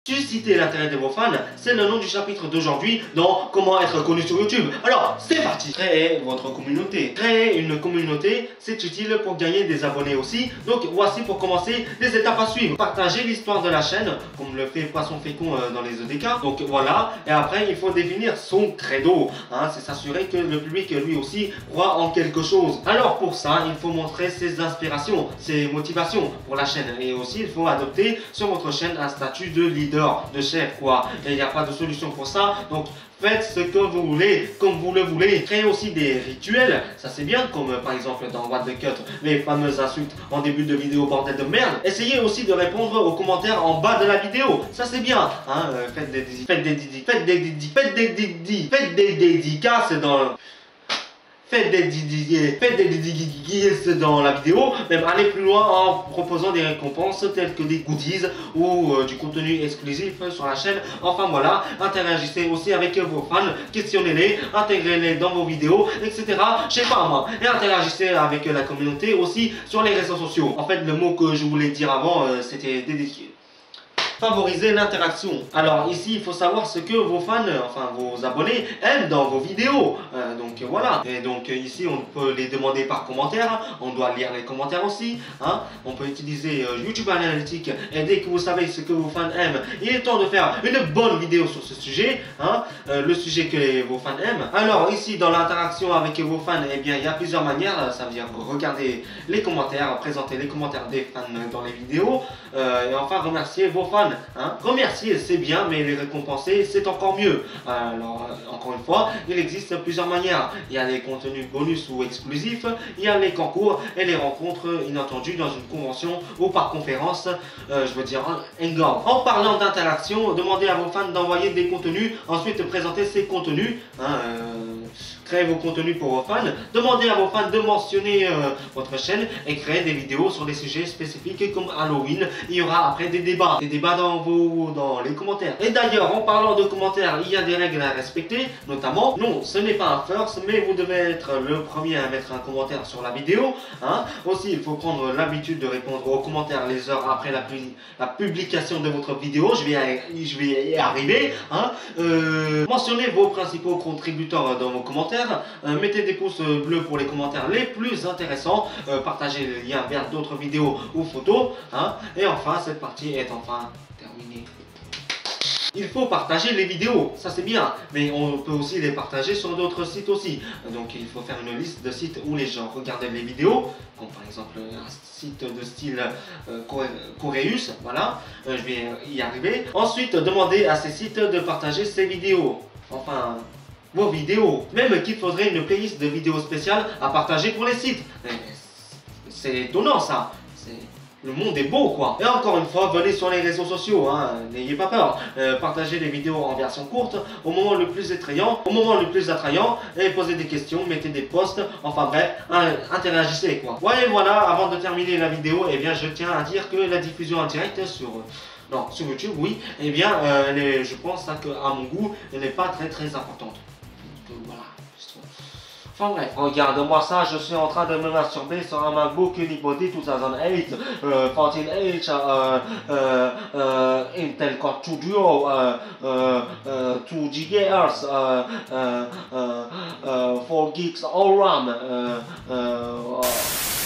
Susciter l'intérêt de vos fans, c'est le nom du chapitre d'aujourd'hui dans Comment être connu sur YouTube. Alors, c'est parti. Créez votre communauté. Créer une communauté, c'est utile pour gagner des abonnés aussi. Donc, voici pour commencer les étapes à suivre. Partager l'histoire de la chaîne, comme le fait Poisson Fécond dans les EDK. Donc, voilà. Et après, il faut définir son credo. Hein, c'est s'assurer que le public, lui aussi, croit en quelque chose. Alors, pour ça, il faut montrer ses inspirations, ses motivations pour la chaîne. Et aussi, il faut adopter sur votre chaîne un statut de leader, de chef, quoi. Et il n'y a pas de solution pour ça. Donc, faites ce que vous voulez, comme vous le voulez. Créez aussi des rituels, ça c'est bien, comme par exemple dans What the Cut, les fameuses insultes en début de vidéo, bordel de merde. Essayez aussi de répondre aux commentaires en bas de la vidéo, ça c'est bien. Hein, faites des dédicaces dans... Faites des dédicaces dans la vidéo, même aller plus loin en proposant des récompenses telles que des goodies ou du contenu exclusif sur la chaîne. Enfin voilà, interagissez aussi avec vos fans, questionnez-les, intégrez-les dans vos vidéos, etc. Je sais pas moi. Et interagissez avec la communauté aussi sur les réseaux sociaux. En fait, le mot que je voulais dire avant, c'était dédicace. Favoriser l'interaction. Alors ici, il faut savoir ce que vos fans, enfin vos abonnés, aiment dans vos vidéos. Donc voilà. Et donc ici, on peut les demander par commentaire. On doit lire les commentaires aussi. Hein. On peut utiliser YouTube Analytics. Et dès que vous savez ce que vos fans aiment, il est temps de faire une bonne vidéo sur ce sujet. Hein. Le sujet que vos fans aiment. Alors ici, dans l'interaction avec vos fans, eh bien, il y a plusieurs manières. Ça veut dire regarder les commentaires, présenter les commentaires des fans dans les vidéos. Et enfin, remercier vos fans. Hein. Remercier c'est bien, mais les récompenser c'est encore mieux. Alors encore une fois, il existe plusieurs manières. Il y a les contenus bonus ou exclusifs, il y a les concours et les rencontres inattendues dans une convention ou par conférence, je veux dire un hangout. En parlant d'interaction, demandez à vos fans d'envoyer des contenus, ensuite présenter ces contenus. Créez vos contenus pour vos fans, demandez à vos fans de mentionner votre chaîne et créer des vidéos sur des sujets spécifiques comme Halloween. Il y aura après des débats dans les commentaires. Et d'ailleurs, en parlant de commentaires, il y a des règles à respecter, notamment, non, ce n'est pas un first, mais vous devez être le premier à mettre un commentaire sur la vidéo. Hein. Aussi, il faut prendre l'habitude de répondre aux commentaires les heures après la publication de votre vidéo. Je vais y arriver. Hein. Mentionnez vos principaux contributeurs dans vos commentaires. Mettez des pouces bleus pour les commentaires les plus intéressants, partagez les liens vers d'autres vidéos ou photos, hein. Et enfin, cette partie est enfin terminée. Il faut partager les vidéos, ça c'est bien, mais on peut aussi les partager sur d'autres sites aussi. Donc il faut faire une liste de sites où les gens regardent les vidéos, comme par exemple un site de style Coréus, voilà, je vais y arriver. Ensuite, demandez à ces sites de partager ces vidéos, enfin... vos vidéos, même qu'il faudrait une playlist de vidéos spéciales à partager pour les sites. C'est étonnant ça. Le monde est beau quoi. Et encore une fois, venez sur les réseaux sociaux, hein. N'ayez pas peur. Partagez les vidéos en version courte, au moment le plus attrayant, et posez des questions, mettez des posts, enfin bref, interagissez quoi. Ouais, voilà, avant de terminer la vidéo, eh bien je tiens à dire que la diffusion en direct sur YouTube, oui, eh bien je pense qu'à mon goût, elle n'est pas très importante. Voilà. Enfin bref, regarde-moi ça, je suis en train de me masturber sur un MacBook Unibody 2008, 14H, Intel Core Studio, 2 GHz, 4 gigs all RAM,